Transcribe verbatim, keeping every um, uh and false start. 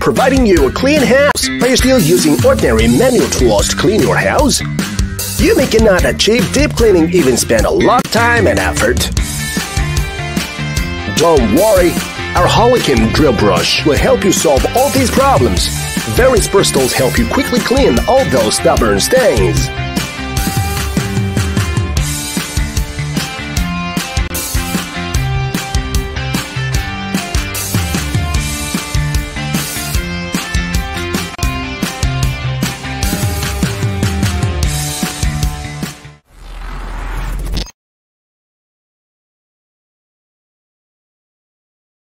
providing you a clean house. Are you still using ordinary manual tools to clean your house? You may cannot achieve deep cleaning, even spend a lot of time and effort. Don't worry, our Holikme drill brush will help you solve all these problems. Various bristles help you quickly clean all those stubborn stains.